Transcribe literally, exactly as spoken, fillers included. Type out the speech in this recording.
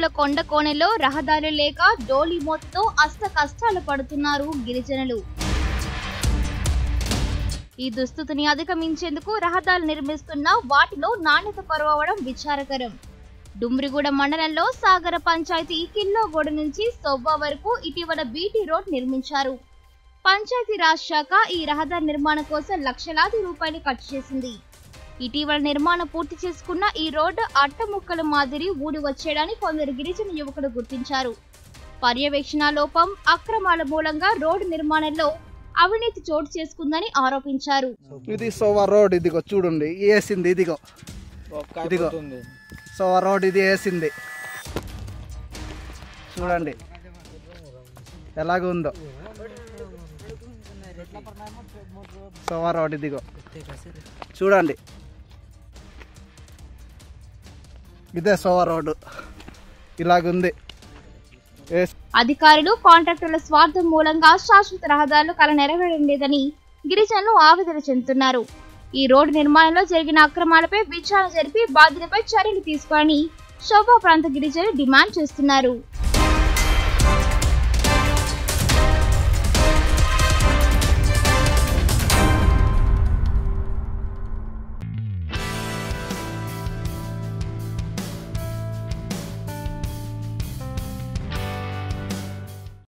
మారుమూల కొండ కోణలో రహదారి లేక డోలి మోతతో అష్ట కష్టాలు పడుతున్నారు గిరిజనులు. ఈ దుస్థితిని అధిగమించేందుకు రహదారులు నిర్మిస్తున్నా వాటిలో నాణ్యత కొరవడం విచారకరం. డుమ్రిగూడ మండలంలో సాగర పంచాయతీ కిల్లోగూడ నుంచి సొవ్వ వరకు ఇటీవల బీటీ రోడ్ నిర్మించారు. పంచాయతీ రాజ్ శాఖ ఈ రహదారి నిర్మాణం కోసం లక్షలాది రూపాయలు ఖర్చు చేసింది. ఇటీవల నిర్మాణం పూర్తి చేసుకున్న ఈ రోడ్డు అట్టముక్కల మాదిరి ఊడి వచ్చేయడాన్ని కొందరు గిరిజన యువకులు గుర్తించారు. పర్యవేక్షణ లోపం, అక్రమాల మూలంగా రోడ్డు నిర్మాణంలో అవినీతి చోటు చేసుకుందని ఆరోపించారు. ఇది సోవా రోడ్, ఇదిగో చూడండి వేసింది, ఇదిగో ఇదిగో సోవా రోడ్ ఇది వేసింది, చూడండి ఎలాగుందో సోవా రోడ్, ఇదిగో చూడండి ఇదే సోవా రోడ్డు ఇలాగుంది. అధికారులు, కాంట్రాక్టర్ల స్వార్థం మూలంగా శాశ్వత రహదారులు కల నెరవేరడం లేదని గిరిజనులు ఆవేదన చెందుతున్నారు. ఈ రోడ్డు నిర్మాణంలో జరిగిన అక్రమాలపై విచారణ జరిపి బాధ్యులపై చర్యలు తీసుకోవాలని సోవ్వ ప్రాంత గిరిజనులు డిమాండ్ చేస్తున్నారు.